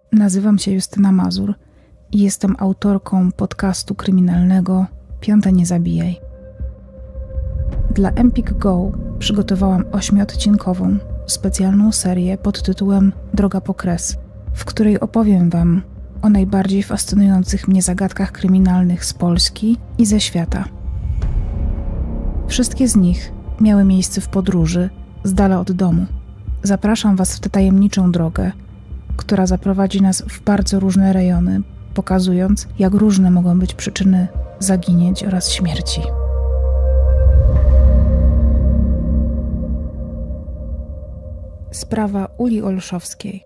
Nazywam się Justyna Mazur i jestem autorką podcastu kryminalnego Piąte Nie Zabijaj. Dla Empik Go przygotowałam 8-odcinkową, specjalną serię pod tytułem Droga po kres, w której opowiem Wam o najbardziej fascynujących mnie zagadkach kryminalnych z Polski i ze świata. Wszystkie z nich miały miejsce w podróży, z dala od domu. Zapraszam Was w tę tajemniczą drogę, która zaprowadzi nas w bardzo różne rejony, pokazując, jak różne mogą być przyczyny zaginięć oraz śmierci. Sprawa Uli Olszowskiej.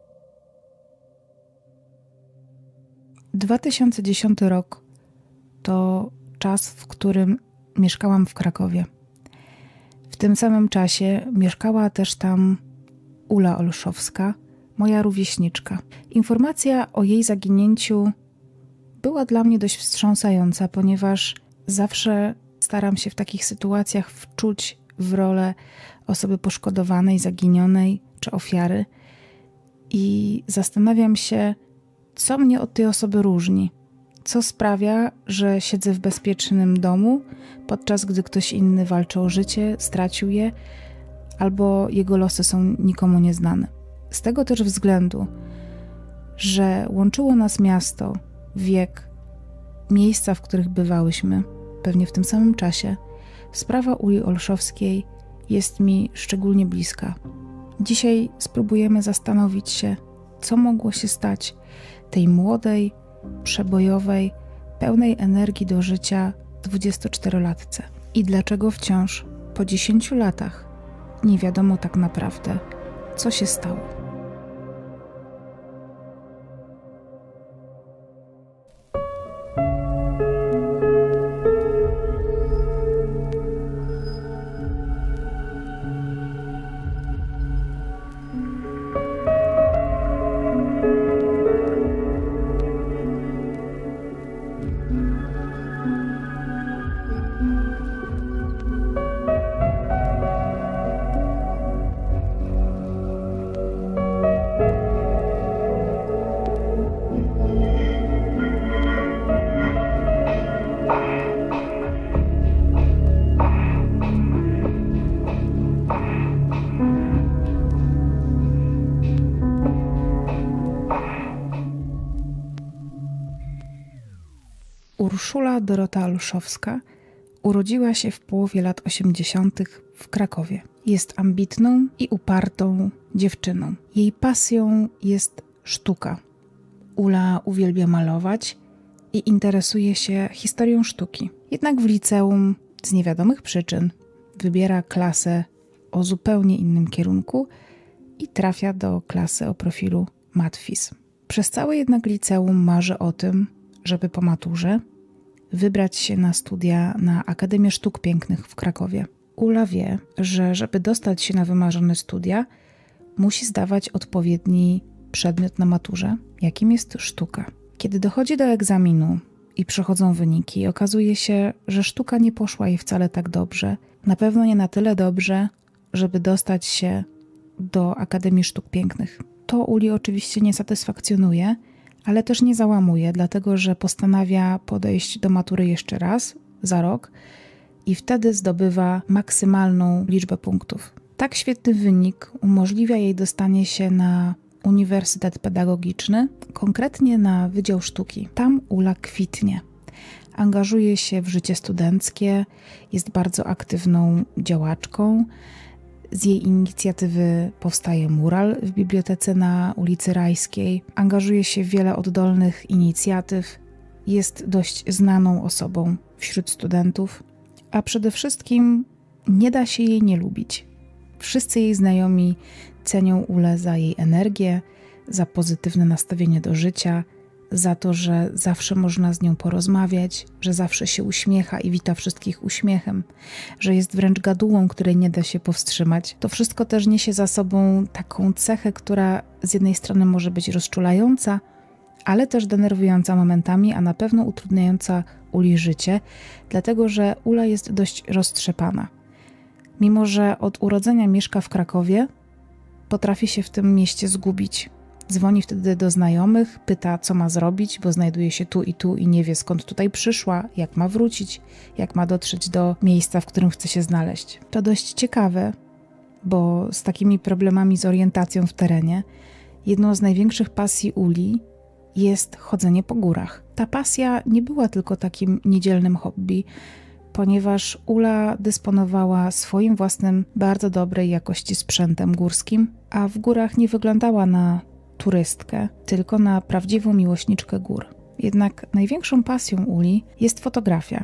2010 rok to czas, w którym mieszkałam w Krakowie. W tym samym czasie mieszkała też tam Ula Olszowska, moja rówieśniczka. Informacja o jej zaginięciu była dla mnie dość wstrząsająca, ponieważ zawsze staram się w takich sytuacjach wczuć w rolę osoby poszkodowanej, zaginionej czy ofiary i zastanawiam się, co mnie od tej osoby różni. Co sprawia, że siedzę w bezpiecznym domu, podczas gdy ktoś inny walczy o życie, stracił je, albo jego losy są nikomu nieznane. Z tego też względu, że łączyło nas miasto, wiek, miejsca, w których bywałyśmy, pewnie w tym samym czasie, sprawa Uli Olszowskiej jest mi szczególnie bliska. Dzisiaj spróbujemy zastanowić się, co mogło się stać tej młodej, przebojowej, pełnej energii do życia 24-latce. I dlaczego wciąż, po 10 latach, nie wiadomo tak naprawdę, co się stało. Urszula Dorota Olszowska urodziła się w połowie lat 80. w Krakowie. Jest ambitną i upartą dziewczyną. Jej pasją jest sztuka. Ula uwielbia malować i interesuje się historią sztuki. Jednak w liceum z niewiadomych przyczyn wybiera klasę o zupełnie innym kierunku i trafia do klasy o profilu matfis. Przez całe jednak liceum marzy o tym, żeby po maturze wybrać się na studia na Akademię Sztuk Pięknych w Krakowie. Ula wie, że żeby dostać się na wymarzone studia, musi zdawać odpowiedni przedmiot na maturze, jakim jest sztuka. Kiedy dochodzi do egzaminu i przychodzą wyniki, okazuje się, że sztuka nie poszła jej wcale tak dobrze. Na pewno nie na tyle dobrze, żeby dostać się do Akademii Sztuk Pięknych. To Uli oczywiście nie satysfakcjonuje, ale też nie załamuje, dlatego że postanawia podejść do matury jeszcze raz, za rok, i wtedy zdobywa maksymalną liczbę punktów. Tak świetny wynik umożliwia jej dostanie się na Uniwersytet Pedagogiczny, konkretnie na Wydział Sztuki. Tam Ula kwitnie. Angażuje się w życie studenckie, jest bardzo aktywną działaczką. Z jej inicjatywy powstaje mural w bibliotece na ulicy Rajskiej. Angażuje się w wiele oddolnych inicjatyw. Jest dość znaną osobą wśród studentów, a przede wszystkim nie da się jej nie lubić. Wszyscy jej znajomi cenią Ulę za jej energię, za pozytywne nastawienie do życia, za to, że zawsze można z nią porozmawiać, że zawsze się uśmiecha i wita wszystkich uśmiechem, że jest wręcz gadułą, której nie da się powstrzymać. To wszystko też niesie za sobą taką cechę, która z jednej strony może być rozczulająca, ale też denerwująca momentami, a na pewno utrudniająca Uli życie, dlatego że Ula jest dość roztrzepana. Mimo że od urodzenia mieszka w Krakowie, potrafi się w tym mieście zgubić. Dzwoni wtedy do znajomych, pyta, co ma zrobić, bo znajduje się tu i nie wie, skąd tutaj przyszła, jak ma wrócić, jak ma dotrzeć do miejsca, w którym chce się znaleźć. To dość ciekawe, bo z takimi problemami z orientacją w terenie jedną z największych pasji Uli jest chodzenie po górach. Ta pasja nie była tylko takim niedzielnym hobby, ponieważ Ula dysponowała swoim własnym, bardzo dobrej jakości sprzętem górskim, a w górach nie wyglądała na turystkę, tylko na prawdziwą miłośniczkę gór. Jednak największą pasją Uli jest fotografia.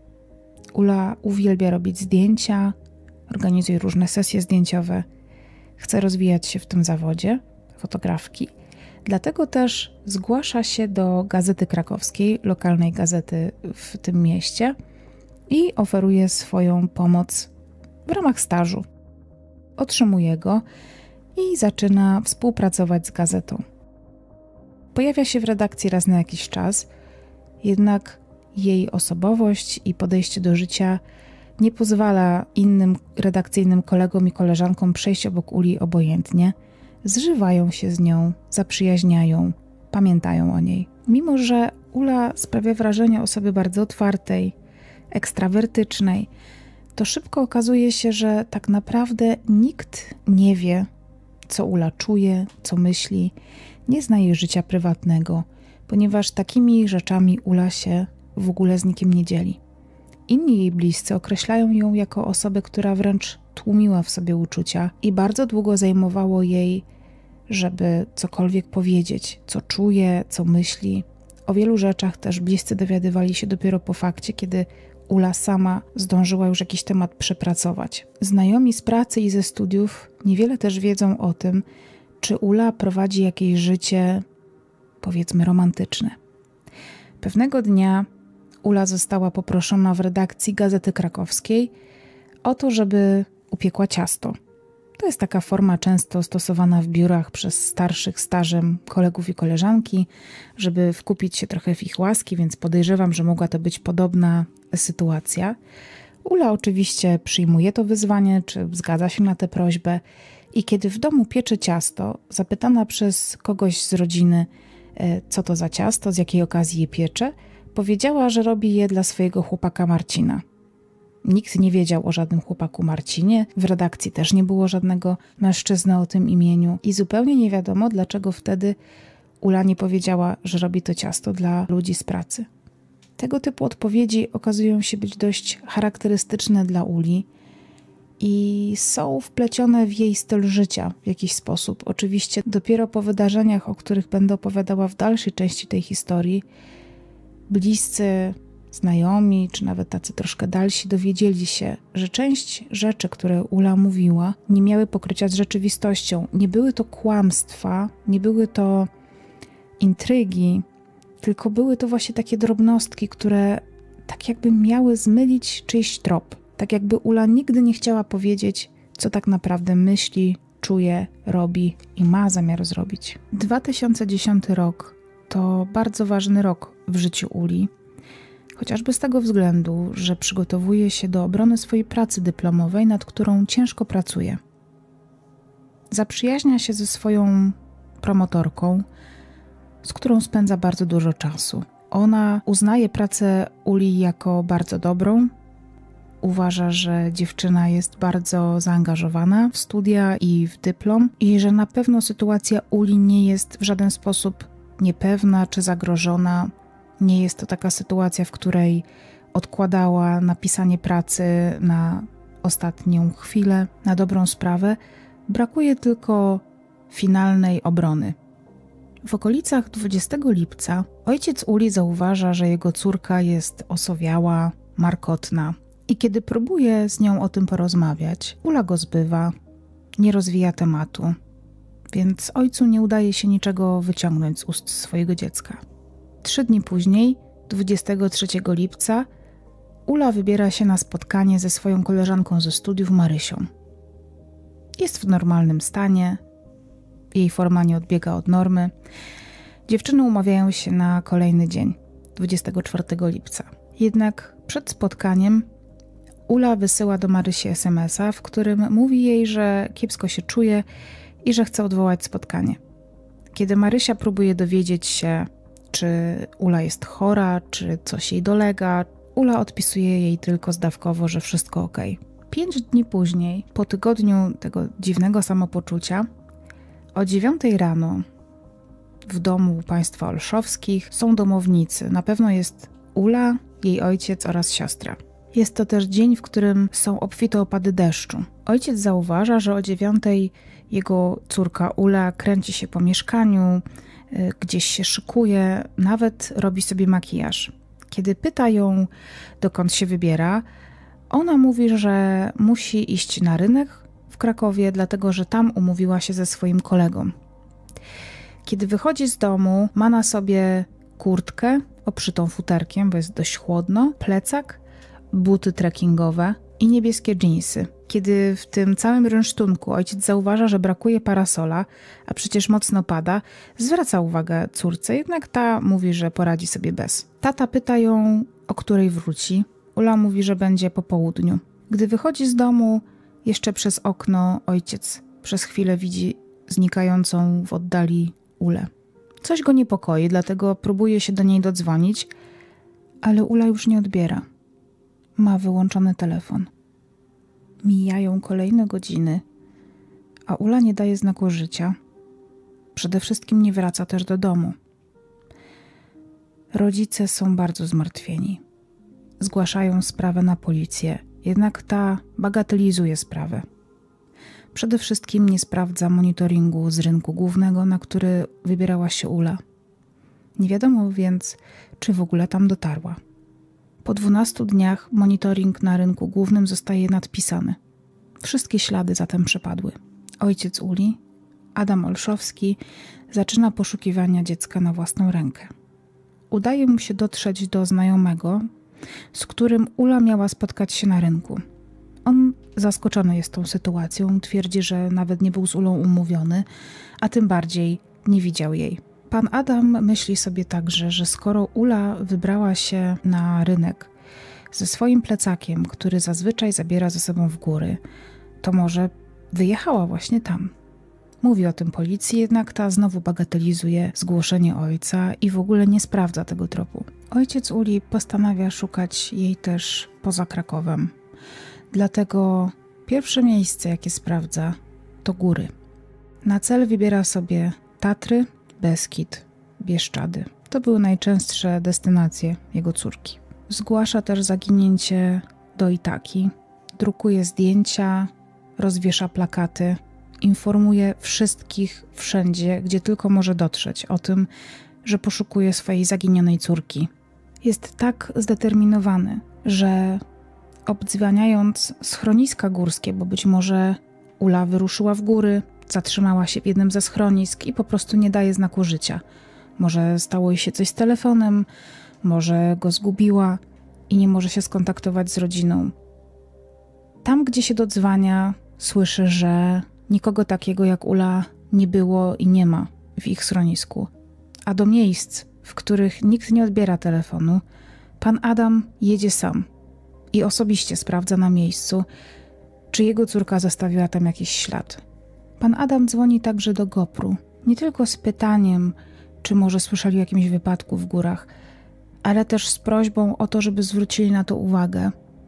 Ula uwielbia robić zdjęcia, organizuje różne sesje zdjęciowe, chce rozwijać się w tym zawodzie fotografki. Dlatego też zgłasza się do Gazety Krakowskiej, lokalnej gazety w tym mieście i oferuje swoją pomoc w ramach stażu. Otrzymuje go i zaczyna współpracować z gazetą. Pojawia się w redakcji raz na jakiś czas, jednak jej osobowość i podejście do życia nie pozwala innym redakcyjnym kolegom i koleżankom przejść obok Uli obojętnie. Zżywają się z nią, zaprzyjaźniają, pamiętają o niej. Mimo że Ula sprawia wrażenie osoby bardzo otwartej, ekstrawertycznej, to szybko okazuje się, że tak naprawdę nikt nie wie, co Ula czuje, co myśli, nie zna jej życia prywatnego, ponieważ takimi rzeczami Ula się w ogóle z nikim nie dzieli. Inni jej bliscy określają ją jako osobę, która wręcz tłumiła w sobie uczucia i bardzo długo zajmowało jej, żeby cokolwiek powiedzieć, co czuje, co myśli. O wielu rzeczach też bliscy dowiadywali się dopiero po fakcie, kiedy Ula sama zdążyła już jakiś temat przepracować. Znajomi z pracy i ze studiów niewiele też wiedzą o tym, czy Ula prowadzi jakieś życie, powiedzmy, romantyczne. Pewnego dnia Ula została poproszona w redakcji Gazety Krakowskiej o to, żeby upiekła ciasto. To jest taka forma często stosowana w biurach przez starszych stażem kolegów i koleżanki, żeby wkupić się trochę w ich łaski, więc podejrzewam, że mogła to być podobna sytuacja. Ula oczywiście przyjmuje to wyzwanie, czy zgadza się na tę prośbę i kiedy w domu piecze ciasto, zapytana przez kogoś z rodziny, co to za ciasto, z jakiej okazji je piecze, powiedziała, że robi je dla swojego chłopaka Marcina. Nikt nie wiedział o żadnym chłopaku Marcinie, w redakcji też nie było żadnego mężczyzny o tym imieniu i zupełnie nie wiadomo, dlaczego wtedy Ula nie powiedziała, że robi to ciasto dla ludzi z pracy. Tego typu odpowiedzi okazują się być dość charakterystyczne dla Uli i są wplecione w jej styl życia w jakiś sposób. Oczywiście dopiero po wydarzeniach, o których będę opowiadała w dalszej części tej historii, bliscy, znajomi, czy nawet tacy troszkę dalsi dowiedzieli się, że część rzeczy, które Ula mówiła, nie miały pokrycia z rzeczywistością. Nie były to kłamstwa, nie były to intrygi, tylko były to właśnie takie drobnostki, które tak jakby miały zmylić czyjś trop. Tak jakby Ula nigdy nie chciała powiedzieć, co tak naprawdę myśli, czuje, robi i ma zamiar zrobić. 2010 rok to bardzo ważny rok w życiu Uli. Chociażby z tego względu, że przygotowuje się do obrony swojej pracy dyplomowej, nad którą ciężko pracuje. Zaprzyjaźnia się ze swoją promotorką, z którą spędza bardzo dużo czasu. Ona uznaje pracę Uli jako bardzo dobrą. Uważa, że dziewczyna jest bardzo zaangażowana w studia i w dyplom i że na pewno sytuacja Uli nie jest w żaden sposób niepewna czy zagrożona. Nie jest to taka sytuacja, w której odkładała napisanie pracy na ostatnią chwilę, na dobrą sprawę. Brakuje tylko finalnej obrony. W okolicach 20 lipca ojciec Uli zauważa, że jego córka jest osowiała, markotna. I kiedy próbuje z nią o tym porozmawiać, Ula go zbywa, nie rozwija tematu, więc ojcu nie udaje się niczego wyciągnąć z ust swojego dziecka. 3 dni później, 23 lipca, Ula wybiera się na spotkanie ze swoją koleżanką ze studiów Marysią. Jest w normalnym stanie, jej forma nie odbiega od normy. Dziewczyny umawiają się na kolejny dzień, 24 lipca. Jednak przed spotkaniem Ula wysyła do Marysi SMS-a, w którym mówi jej, że kiepsko się czuje i że chce odwołać spotkanie. Kiedy Marysia próbuje dowiedzieć się, czy Ula jest chora, czy coś jej dolega, Ula odpisuje jej tylko zdawkowo, że wszystko okej. 5 dni później, po tygodniu tego dziwnego samopoczucia, o 9 rano w domu państwa Olszowskich są domownicy. Na pewno jest Ula, jej ojciec oraz siostra. Jest to też dzień, w którym są obfite opady deszczu. Ojciec zauważa, że o 9 jego córka Ula kręci się po mieszkaniu, gdzieś się szykuje, nawet robi sobie makijaż. Kiedy pyta ją, dokąd się wybiera, ona mówi, że musi iść na rynek w Krakowie, dlatego że tam umówiła się ze swoim kolegą. Kiedy wychodzi z domu, ma na sobie kurtkę obszytą futerkiem, bo jest dość chłodno, plecak, buty trekkingowe i niebieskie dżinsy. Kiedy w tym całym rynsztunku ojciec zauważa, że brakuje parasola, a przecież mocno pada, zwraca uwagę córce, jednak ta mówi, że poradzi sobie bez. Tata pyta ją, o której wróci. Ula mówi, że będzie po południu. Gdy wychodzi z domu, jeszcze przez okno ojciec przez chwilę widzi znikającą w oddali Ulę. Coś go niepokoi, dlatego próbuje się do niej dodzwonić, ale Ula już nie odbiera. Ma wyłączony telefon. Mijają kolejne godziny, a Ula nie daje znaku życia. Przede wszystkim nie wraca też do domu. Rodzice są bardzo zmartwieni. Zgłaszają sprawę na policję, jednak ta bagatelizuje sprawę. Przede wszystkim nie sprawdza monitoringu z rynku głównego, na który wybierała się Ula. Nie wiadomo więc, czy w ogóle tam dotarła. Po 12 dniach monitoring na rynku głównym zostaje nadpisany. Wszystkie ślady zatem przepadły. Ojciec Uli, Adam Olszowski, zaczyna poszukiwania dziecka na własną rękę. Udaje mu się dotrzeć do znajomego, z którym Ula miała spotkać się na rynku. On zaskoczony jest tą sytuacją, twierdzi, że nawet nie był z Ulą umówiony, a tym bardziej nie widział jej. Pan Adam myśli sobie także, że skoro Ula wybrała się na rynek ze swoim plecakiem, który zazwyczaj zabiera ze sobą w góry, to może wyjechała właśnie tam. Mówi o tym policji, jednak ta znowu bagatelizuje zgłoszenie ojca i w ogóle nie sprawdza tego tropu. Ojciec Uli postanawia szukać jej też poza Krakowem. Dlatego pierwsze miejsce, jakie sprawdza, to góry. Na cel wybiera sobie Tatry, Beskid, Bieszczady. To były najczęstsze destynacje jego córki. Zgłasza też zaginięcie do Itaki, drukuje zdjęcia, rozwiesza plakaty, informuje wszystkich wszędzie, gdzie tylko może dotrzeć o tym, że poszukuje swojej zaginionej córki. Jest tak zdeterminowany, że obdzwaniając schroniska górskie, bo być może Ula wyruszyła w góry, zatrzymała się w jednym ze schronisk i po prostu nie daje znaku życia. Może stało jej się coś z telefonem, może go zgubiła i nie może się skontaktować z rodziną. Tam, gdzie się dodzwania, słyszy, że nikogo takiego jak Ula nie było i nie ma w ich schronisku. A do miejsc, w których nikt nie odbiera telefonu, pan Adam jedzie sam i osobiście sprawdza na miejscu, czy jego córka zostawiła tam jakiś ślad. Pan Adam dzwoni także do GoPru, nie tylko z pytaniem, czy może słyszeli o jakimś wypadku w górach, ale też z prośbą o to, żeby zwrócili na to uwagę,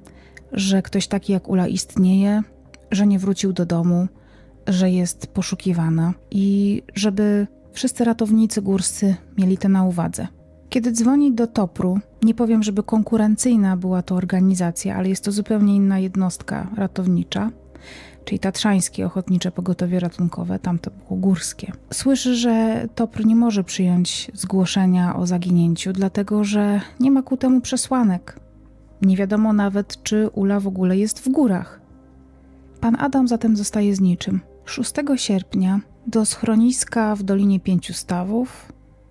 że ktoś taki jak Ula istnieje, że nie wrócił do domu, że jest poszukiwana i żeby wszyscy ratownicy górscy mieli to na uwadze. Kiedy dzwoni do TOPR-u, nie powiem, żeby konkurencyjna była to organizacja, ale jest to zupełnie inna jednostka ratownicza, czyli Tatrzańskie Ochotnicze Pogotowie Ratunkowe, tam to było górskie. Słyszy, że TOPR nie może przyjąć zgłoszenia o zaginięciu, dlatego że nie ma ku temu przesłanek. Nie wiadomo nawet, czy Ula w ogóle jest w górach. Pan Adam zatem zostaje z niczym. 6 sierpnia do schroniska w Dolinie Pięciu Stawów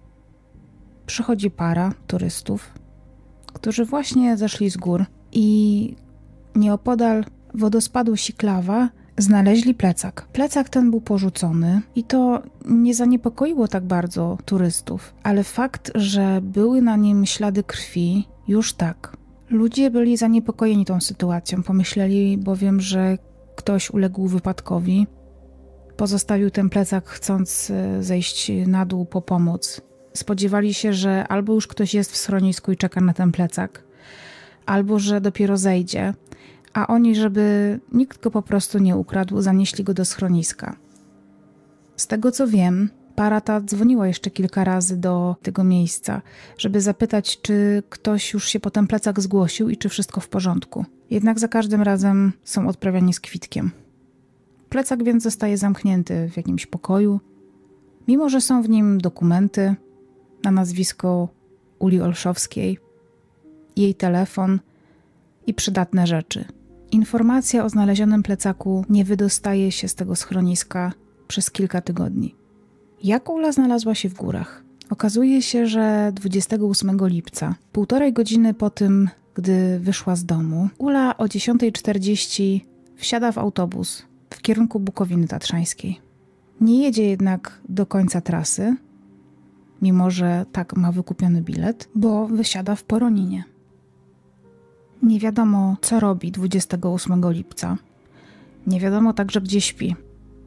przychodzi para turystów, którzy właśnie zeszli z gór i nieopodal wodospadu Siklawa znaleźli plecak. Plecak ten był porzucony i to nie zaniepokoiło tak bardzo turystów, ale fakt, że były na nim ślady krwi, już tak. Ludzie byli zaniepokojeni tą sytuacją, pomyśleli bowiem, że ktoś uległ wypadkowi. Pozostawił ten plecak, chcąc zejść na dół po pomoc. Spodziewali się, że albo już ktoś jest w schronisku i czeka na ten plecak, albo że dopiero zejdzie, a oni, żeby nikt go po prostu nie ukradł, zanieśli go do schroniska. Z tego co wiem, para ta dzwoniła jeszcze kilka razy do tego miejsca, żeby zapytać, czy ktoś już się po ten plecak zgłosił i czy wszystko w porządku. Jednak za każdym razem są odprawiani z kwitkiem. Plecak więc zostaje zamknięty w jakimś pokoju, mimo że są w nim dokumenty na nazwisko Uli Olszowskiej, jej telefon i przydatne rzeczy. Informacja o znalezionym plecaku nie wydostaje się z tego schroniska przez kilka tygodni. Jak Ula znalazła się w górach? Okazuje się, że 28 lipca, 1,5 godziny po tym, gdy wyszła z domu, Ula o 10:40 wsiada w autobus w kierunku Bukowiny Tatrzańskiej. Nie jedzie jednak do końca trasy, mimo że tak ma wykupiony bilet, bo wysiada w Poroninie. Nie wiadomo, co robi 28 lipca. Nie wiadomo także, gdzie śpi.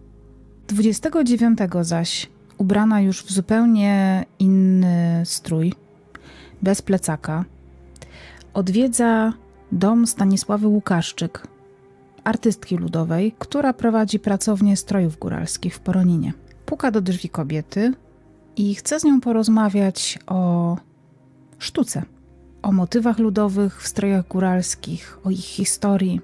29 zaś, ubrana już w zupełnie inny strój, bez plecaka, odwiedza dom Stanisławy Łukaszczyk, artystki ludowej, która prowadzi pracownię strojów góralskich w Poroninie. Puka do drzwi kobiety i chce z nią porozmawiać o sztuce, o motywach ludowych w strojach góralskich, o ich historii.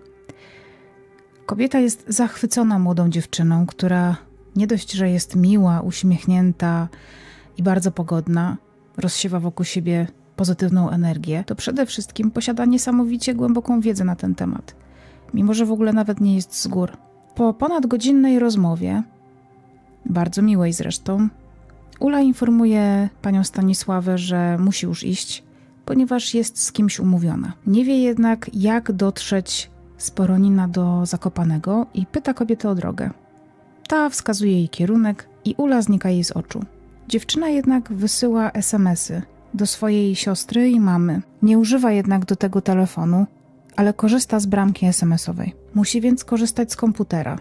Kobieta jest zachwycona młodą dziewczyną, która nie dość, że jest miła, uśmiechnięta i bardzo pogodna, rozsiewa wokół siebie pozytywną energię, to przede wszystkim posiada niesamowicie głęboką wiedzę na ten temat, mimo że w ogóle nawet nie jest z gór. Po ponadgodzinnej rozmowie, bardzo miłej zresztą, Ula informuje panią Stanisławę, że musi już iść, ponieważ jest z kimś umówiona. Nie wie jednak, jak dotrzeć z Poronina do Zakopanego i pyta kobietę o drogę. Ta wskazuje jej kierunek i Ula znika jej z oczu. Dziewczyna jednak wysyła SMS-y do swojej siostry i mamy. Nie używa jednak do tego telefonu, ale korzysta z bramki SMS-owej. Musi więc korzystać z komputera.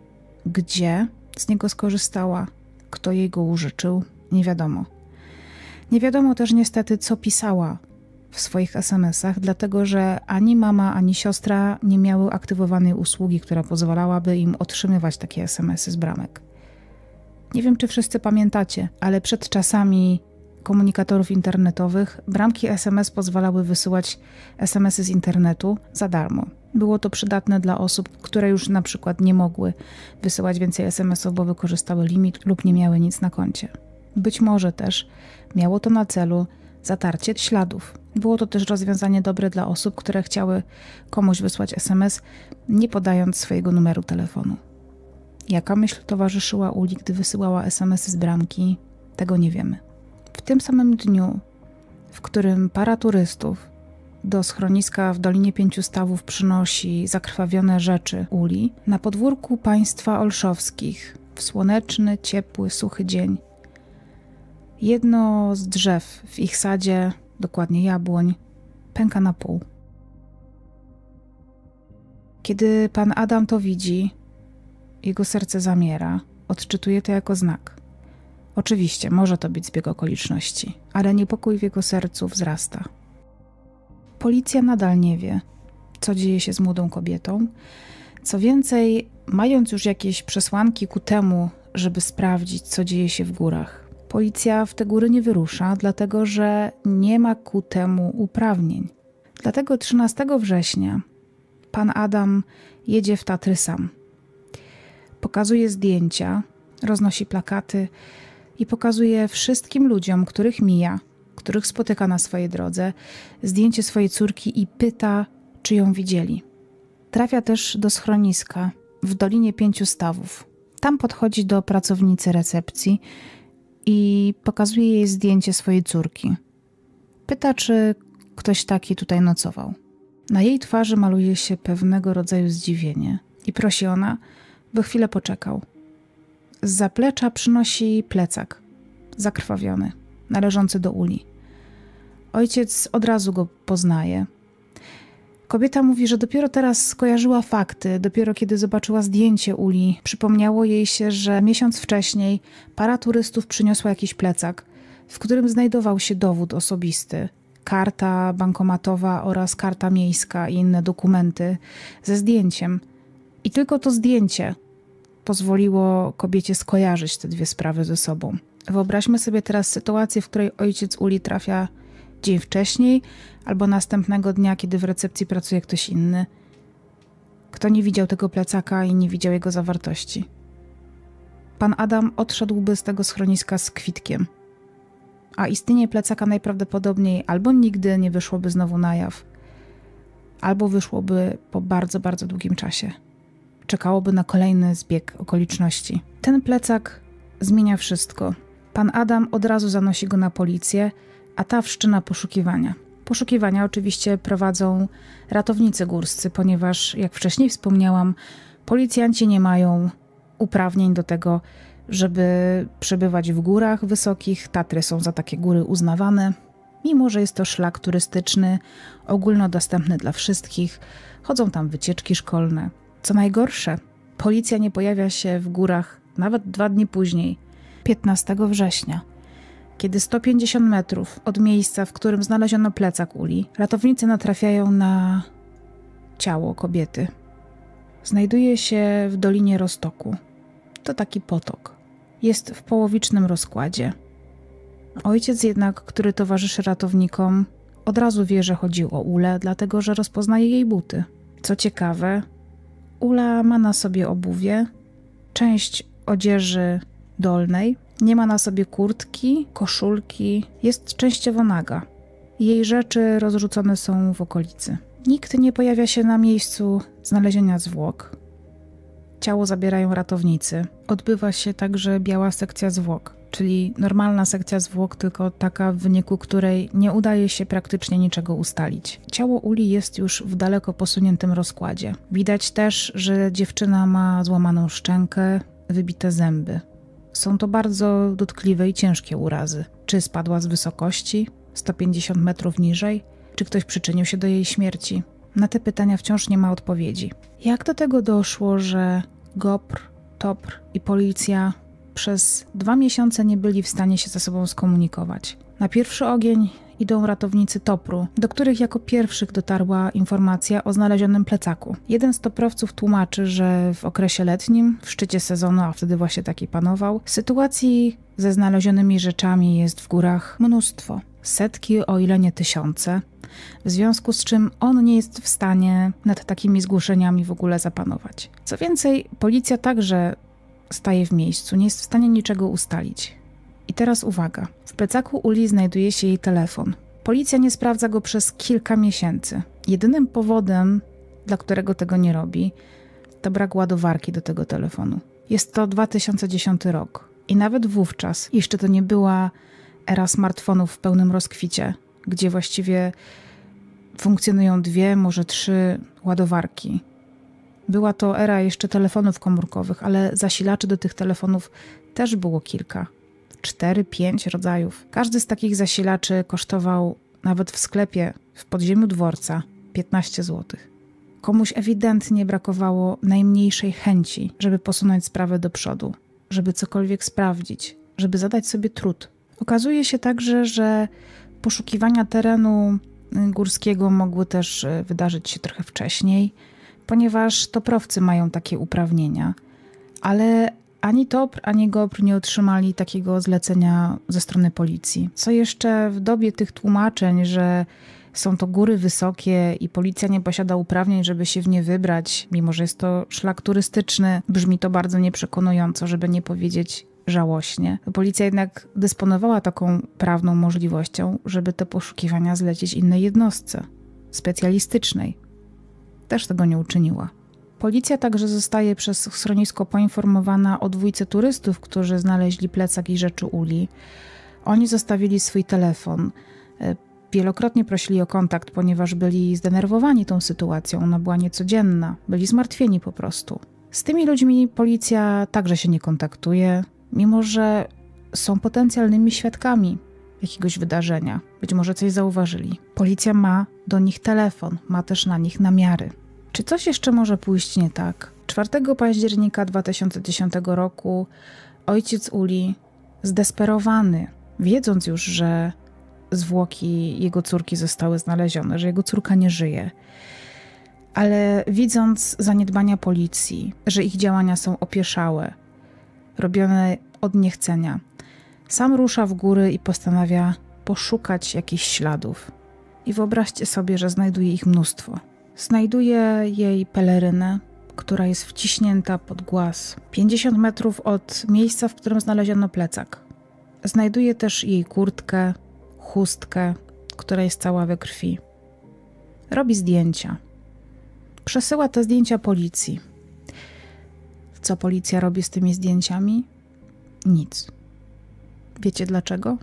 Gdzie z niego skorzystała? Kto jej go użyczył? Nie wiadomo. Nie wiadomo też niestety, co pisała w swoich SMS-ach, dlatego że ani mama, ani siostra nie miały aktywowanej usługi, która pozwalałaby im otrzymywać takie SMS-y z bramek. Nie wiem, czy wszyscy pamiętacie, ale przed czasami komunikatorów internetowych bramki SMS pozwalały wysyłać SMS-y z internetu za darmo. Było to przydatne dla osób, które już na przykład nie mogły wysyłać więcej SMS-ów, bo wykorzystały limit lub nie miały nic na koncie. Być może też miało to na celu zatarcie śladów. Było to też rozwiązanie dobre dla osób, które chciały komuś wysłać SMS, nie podając swojego numeru telefonu. Jaka myśl towarzyszyła Uli, gdy wysyłała SMS-y z bramki? Tego nie wiemy. W tym samym dniu, w którym para turystów do schroniska w Dolinie Pięciu Stawów przynosi zakrwawione rzeczy Uli, na podwórku państwa Olszowskich, w słoneczny, ciepły, suchy dzień, jedno z drzew w ich sadzie, dokładnie jabłoń, pęka na pół. Kiedy pan Adam to widzi, jego serce zamiera, odczytuje to jako znak. Oczywiście, może to być zbieg okoliczności, ale niepokój w jego sercu wzrasta. Policja nadal nie wie, co dzieje się z młodą kobietą. Co więcej, mając już jakieś przesłanki ku temu, żeby sprawdzić, co dzieje się w górach, policja w te góry nie wyrusza, dlatego że nie ma ku temu uprawnień. Dlatego 13 września pan Adam jedzie w Tatry sam. Pokazuje zdjęcia, roznosi plakaty i pokazuje wszystkim ludziom, których mija, których spotyka na swojej drodze, zdjęcie swojej córki i pyta, czy ją widzieli. Trafia też do schroniska w Dolinie Pięciu Stawów. Tam podchodzi do pracownicy recepcji i pokazuje jej zdjęcie swojej córki. Pyta, czy ktoś taki tutaj nocował. Na jej twarzy maluje się pewnego rodzaju zdziwienie i prosi ona, by chwilę poczekał. Z zaplecza przynosi plecak, zakrwawiony, należący do Uli. Ojciec od razu go poznaje. Kobieta mówi, że dopiero teraz skojarzyła fakty, dopiero kiedy zobaczyła zdjęcie Uli. Przypomniało jej się, że miesiąc wcześniej para turystów przyniosła jakiś plecak, w którym znajdował się dowód osobisty. Karta bankomatowa oraz karta miejska i inne dokumenty ze zdjęciem. I tylko to zdjęcie pozwoliło kobiecie skojarzyć te dwie sprawy ze sobą. Wyobraźmy sobie teraz sytuację, w której ojciec Uli trafia dzień wcześniej albo następnego dnia, kiedy w recepcji pracuje ktoś inny. Kto nie widział tego plecaka i nie widział jego zawartości? Pan Adam odszedłby z tego schroniska z kwitkiem, a istnienie plecaka najprawdopodobniej albo nigdy nie wyszłoby znowu na jaw, albo wyszłoby po bardzo, bardzo długim czasie. Czekałoby na kolejny zbieg okoliczności. Ten plecak zmienia wszystko. Pan Adam od razu zanosi go na policję, a ta wszczyna poszukiwania. Poszukiwania oczywiście prowadzą ratownicy górscy, ponieważ, jak wcześniej wspomniałam, policjanci nie mają uprawnień do tego, żeby przebywać w górach wysokich. Tatry są za takie góry uznawane. Mimo że jest to szlak turystyczny, ogólnodostępny dla wszystkich, chodzą tam wycieczki szkolne. Co najgorsze, policja nie pojawia się w górach nawet 2 dni później, 15 września. Kiedy 150 metrów od miejsca, w którym znaleziono plecak Uli, ratownicy natrafiają na ciało kobiety. Znajduje się w Dolinie Roztoku. To taki potok. Jest w połowicznym rozkładzie. Ojciec jednak, który towarzyszy ratownikom, od razu wie, że chodzi o Ulę, dlatego że rozpoznaje jej buty. Co ciekawe, Ula ma na sobie obuwie, część odzieży dolnej, nie ma na sobie kurtki, koszulki, jest częściowo naga. Jej rzeczy rozrzucone są w okolicy. Nikt nie pojawia się na miejscu znalezienia zwłok. Ciało zabierają ratownicy. Odbywa się także biała sekcja zwłok, czyli normalna sekcja zwłok, tylko taka, w wyniku której nie udaje się praktycznie niczego ustalić. Ciało Uli jest już w daleko posuniętym rozkładzie. Widać też, że dziewczyna ma złamaną szczękę, wybite zęby. Są to bardzo dotkliwe i ciężkie urazy. Czy spadła z wysokości, 150 metrów niżej? Czy ktoś przyczynił się do jej śmierci? Na te pytania wciąż nie ma odpowiedzi. Jak do tego doszło, że GOPR, TOPR i policja przez 2 miesiące nie byli w stanie się ze sobą skomunikować? Na pierwszy ogień idą ratownicy TOPR-u, do których jako pierwszych dotarła informacja o znalezionym plecaku. Jeden z toprowców tłumaczy, że w okresie letnim, w szczycie sezonu, a wtedy właśnie taki panował, sytuacji ze znalezionymi rzeczami jest w górach mnóstwo. Setki, o ile nie tysiące. W związku z czym on nie jest w stanie nad takimi zgłoszeniami w ogóle zapanować. Co więcej, policja także staje w miejscu, nie jest w stanie niczego ustalić. I teraz uwaga, w plecaku Uli znajduje się jej telefon. Policja nie sprawdza go przez kilka miesięcy. Jedynym powodem, dla którego tego nie robi, to brak ładowarki do tego telefonu. Jest to 2010 rok i nawet wówczas jeszcze to nie była era smartfonów w pełnym rozkwicie, gdzie właściwie funkcjonują 2, może 3 ładowarki. Była to era jeszcze telefonów komórkowych, ale zasilaczy do tych telefonów też było kilka. 4-5 rodzajów. Każdy z takich zasilaczy kosztował nawet w sklepie w podziemiu dworca 15 zł. Komuś ewidentnie brakowało najmniejszej chęci, żeby posunąć sprawę do przodu, żeby cokolwiek sprawdzić, żeby zadać sobie trud. Okazuje się także, że poszukiwania terenu górskiego mogły też wydarzyć się trochę wcześniej, ponieważ toprowcy mają takie uprawnienia, ale ani TOPR, ani GOPR nie otrzymali takiego zlecenia ze strony policji. Co jeszcze w dobie tych tłumaczeń, że są to góry wysokie i policja nie posiada uprawnień, żeby się w nie wybrać, mimo że jest to szlak turystyczny, brzmi to bardzo nieprzekonująco, żeby nie powiedzieć żałośnie. Policja jednak dysponowała taką prawną możliwością, żeby te poszukiwania zlecić innej jednostce, specjalistycznej. Też tego nie uczyniła. Policja także zostaje przez schronisko poinformowana o 2 turystów, którzy znaleźli plecak i rzeczy Uli. Oni zostawili swój telefon. Wielokrotnie prosili o kontakt, ponieważ byli zdenerwowani tą sytuacją. Ona była niecodzienna. Byli zmartwieni po prostu. Z tymi ludźmi policja także się nie kontaktuje, mimo że są potencjalnymi świadkami. jakiegoś wydarzenia. Być może coś zauważyli. Policja ma do nich telefon, ma też na nich namiary. Czy coś jeszcze może pójść nie tak? 4 października 2010 roku ojciec Uli, zdesperowany, wiedząc już, że zwłoki jego córki zostały znalezione, że jego córka nie żyje, ale widząc zaniedbania policji, że ich działania są opieszałe, robione od niechcenia, sam rusza w góry i postanawia poszukać jakichś śladów. I wyobraźcie sobie, że znajduje ich mnóstwo. Znajduje jej pelerynę, która jest wciśnięta pod głaz 50 metrów od miejsca, w którym znaleziono plecak. Znajduje też jej kurtkę, chustkę, która jest cała we krwi. Robi zdjęcia. Przesyła te zdjęcia policji. Co policja robi z tymi zdjęciami? Nic. Wiecie dlaczego?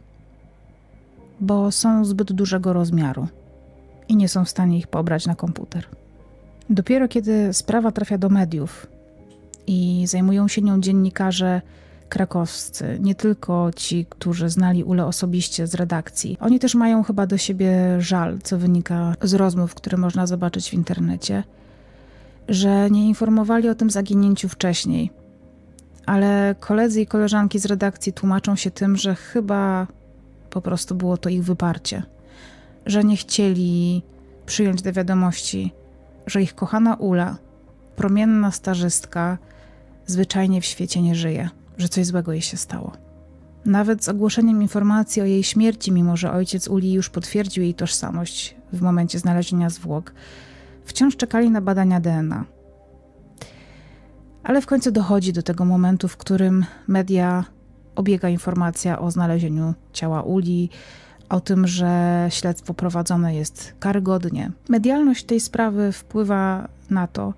Bo są zbyt dużego rozmiaru i nie są w stanie ich pobrać na komputer. Dopiero kiedy sprawa trafia do mediów i zajmują się nią dziennikarze krakowscy, nie tylko ci, którzy znali Ulę osobiście z redakcji. Oni też mają chyba do siebie żal, co wynika z rozmów, które można zobaczyć w internecie, że nie informowali o tym zaginięciu wcześniej. Ale koledzy i koleżanki z redakcji tłumaczą się tym, że chyba po prostu było to ich wyparcie. Że nie chcieli przyjąć do wiadomości, że ich kochana Ula, promienna starzystka, zwyczajnie w świecie nie żyje, że coś złego jej się stało. Nawet z ogłoszeniem informacji o jej śmierci, mimo że ojciec Uli już potwierdził jej tożsamość w momencie znalezienia zwłok, wciąż czekali na badania DNA. Ale w końcu dochodzi do tego momentu, w którym media obiega informacja o znalezieniu ciała Uli, o tym, że śledztwo prowadzone jest karygodnie. Medialność tej sprawy wpływa na to,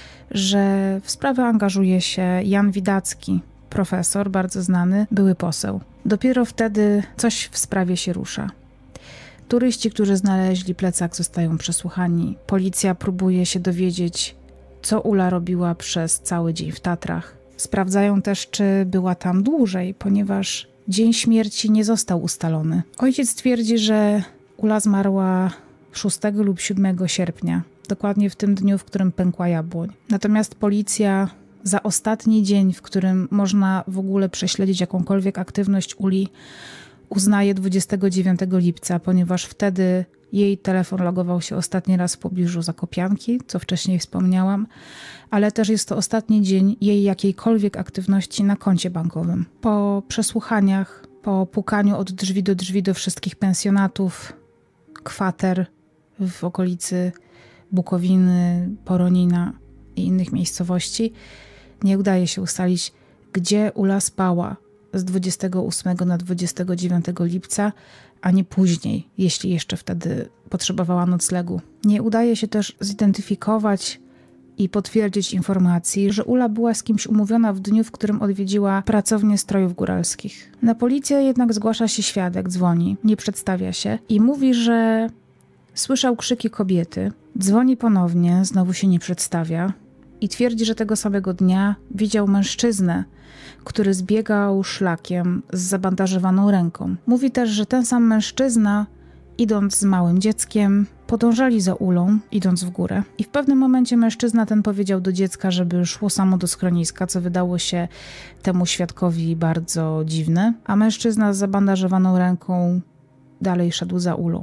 że w sprawę angażuje się Jan Widacki, profesor, bardzo znany, były poseł. Dopiero wtedy coś w sprawie się rusza. Turyści, którzy znaleźli plecak, zostają przesłuchani. Policja próbuje się dowiedzieć, co Ula robiła przez cały dzień w Tatrach. Sprawdzają też, czy była tam dłużej, ponieważ dzień śmierci nie został ustalony. Ojciec twierdzi, że Ula zmarła 6 lub 7 sierpnia, dokładnie w tym dniu, w którym pękła jabłoń. Natomiast policja za ostatni dzień, w którym można w ogóle prześledzić jakąkolwiek aktywność Uli, uznaje 29 lipca, ponieważ wtedy jej telefon logował się ostatni raz w pobliżu Zakopianki, co wcześniej wspomniałam, ale też jest to ostatni dzień jej jakiejkolwiek aktywności na koncie bankowym. Po przesłuchaniach, po pukaniu od drzwi do wszystkich pensjonatów, kwater w okolicy Bukowiny, Poronina i innych miejscowości, nie udaje się ustalić, gdzie Ula spała z 28 na 29 lipca, a nie później, jeśli jeszcze wtedy potrzebowała noclegu. Nie udaje się też zidentyfikować i potwierdzić informacji, że Ula była z kimś umówiona w dniu, w którym odwiedziła pracownię strojów góralskich. Na policję jednak zgłasza się świadek, dzwoni, nie przedstawia się i mówi, że słyszał krzyki kobiety. Dzwoni ponownie, znowu się nie przedstawia i twierdzi, że tego samego dnia widział mężczyznę, który zbiegał szlakiem z zabandażowaną ręką. Mówi też, że ten sam mężczyzna, idąc z małym dzieckiem, podążali za Ulą, idąc w górę. I w pewnym momencie mężczyzna ten powiedział do dziecka, żeby szło samo do schroniska, co wydało się temu świadkowi bardzo dziwne, a mężczyzna z zabandażowaną ręką dalej szedł za Ulą.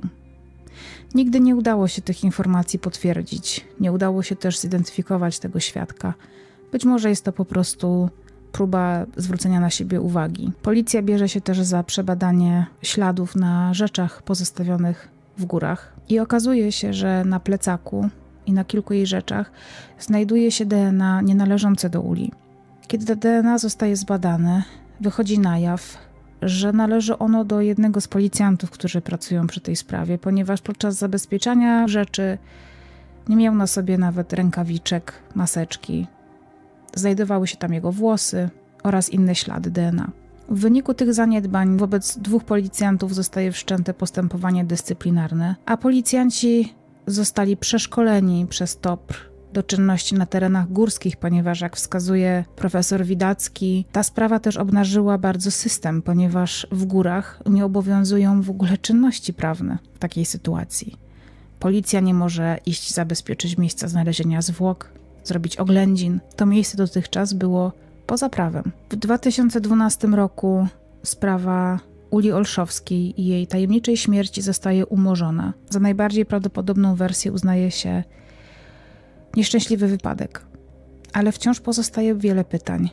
Nigdy nie udało się tych informacji potwierdzić. Nie udało się też zidentyfikować tego świadka. Być może jest to po prostu próba zwrócenia na siebie uwagi. Policja bierze się też za przebadanie śladów na rzeczach pozostawionych w górach i okazuje się, że na plecaku i na kilku jej rzeczach znajduje się DNA nienależące do Uli. Kiedy to DNA zostaje zbadane, wychodzi na jaw, że należy ono do jednego z policjantów, którzy pracują przy tej sprawie, ponieważ podczas zabezpieczania rzeczy nie miał na sobie nawet rękawiczek, maseczki. Znajdowały się tam jego włosy oraz inne ślady DNA. W wyniku tych zaniedbań wobec 2 policjantów zostaje wszczęte postępowanie dyscyplinarne, a policjanci zostali przeszkoleni przez TOPR do czynności na terenach górskich, ponieważ jak wskazuje profesor Widacki, ta sprawa też obnażyła bardzo system, ponieważ w górach nie obowiązują w ogóle czynności prawne w takiej sytuacji. Policja nie może iść zabezpieczyć miejsca znalezienia zwłok, zrobić oględzin. To miejsce dotychczas było poza prawem. W 2012 roku sprawa Uli Olszowskiej i jej tajemniczej śmierci zostaje umorzona. Za najbardziej prawdopodobną wersję uznaje się nieszczęśliwy wypadek. Ale wciąż pozostaje wiele pytań.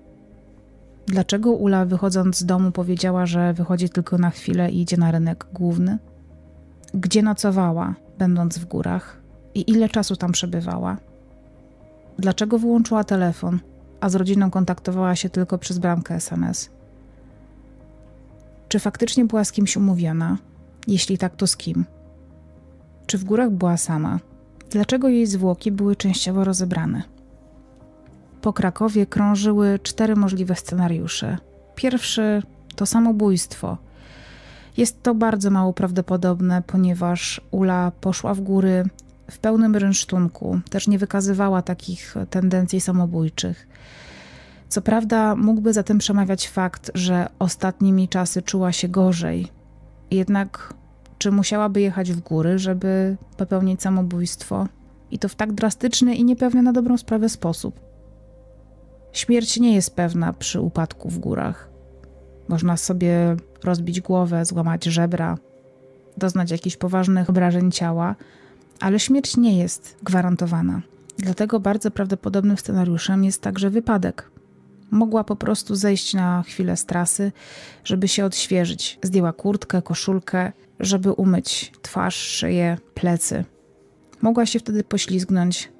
Dlaczego Ula, wychodząc z domu, powiedziała, że wychodzi tylko na chwilę i idzie na rynek główny? Gdzie nocowała, będąc w górach? I ile czasu tam przebywała? Dlaczego wyłączyła telefon, a z rodziną kontaktowała się tylko przez bramkę SMS? Czy faktycznie była z kimś umówiona? Jeśli tak, to z kim? Czy w górach była sama? Dlaczego jej zwłoki były częściowo rozebrane? Po Krakowie krążyły 4 możliwe scenariusze. Pierwszy to samobójstwo. Jest to bardzo mało prawdopodobne, ponieważ Ula poszła w góry w pełnym rynsztunku. Też nie wykazywała takich tendencji samobójczych. Co prawda mógłby za tym przemawiać fakt, że ostatnimi czasy czuła się gorzej. Jednak czy musiałaby jechać w góry, żeby popełnić samobójstwo? I to w tak drastyczny i niepewny na dobrą sprawę sposób. Śmierć nie jest pewna przy upadku w górach. Można sobie rozbić głowę, złamać żebra, doznać jakichś poważnych obrażeń ciała, ale śmierć nie jest gwarantowana. Dlatego bardzo prawdopodobnym scenariuszem jest także wypadek. Mogła po prostu zejść na chwilę z trasy, żeby się odświeżyć. Zdjęła kurtkę, koszulkę, żeby umyć twarz, szyję, plecy. Mogła się wtedy poślizgnąć,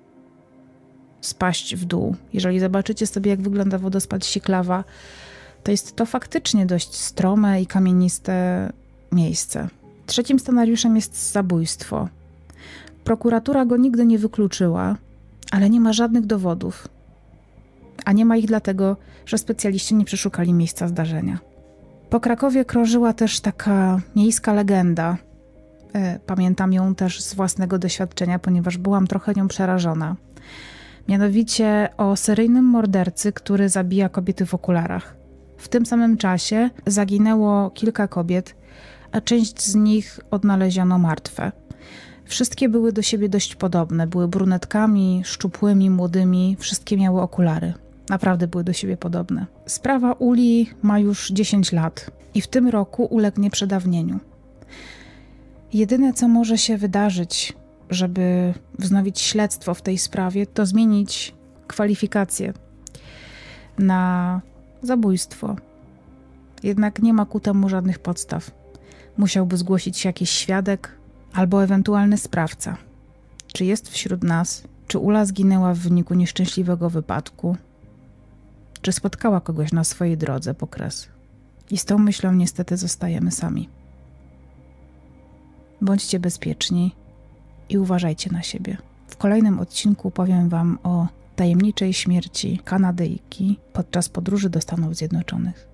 spaść w dół. Jeżeli zobaczycie sobie, jak wygląda wodospad Siklawa, to jest to faktycznie dość strome i kamieniste miejsce. Trzecim scenariuszem jest zabójstwo. Prokuratura go nigdy nie wykluczyła, ale nie ma żadnych dowodów. A nie ma ich dlatego, że specjaliści nie przeszukali miejsca zdarzenia. Po Krakowie krążyła też taka miejska legenda. Pamiętam ją też z własnego doświadczenia, ponieważ byłam trochę nią przerażona. Mianowicie o seryjnym mordercy, który zabija kobiety w okularach. W tym samym czasie zaginęło kilka kobiet, a część z nich odnaleziono martwe. Wszystkie były do siebie dość podobne. Były brunetkami, szczupłymi, młodymi. Wszystkie miały okulary. Naprawdę były do siebie podobne. Sprawa Uli ma już 10 lat i w tym roku ulegnie przedawnieniu. Jedyne, co może się wydarzyć, żeby wznowić śledztwo w tej sprawie, to zmienić kwalifikacje na zabójstwo. Jednak nie ma ku temu żadnych podstaw. Musiałby zgłosić się jakiś świadek albo ewentualny sprawca. Czy jest wśród nas? Czy Ula zginęła w wyniku nieszczęśliwego wypadku? Czy spotkała kogoś na swojej drodze po kres? I z tą myślą niestety zostajemy sami. Bądźcie bezpieczni i uważajcie na siebie. W kolejnym odcinku powiem Wam o tajemniczej śmierci Kanadyjki podczas podróży do Stanów Zjednoczonych.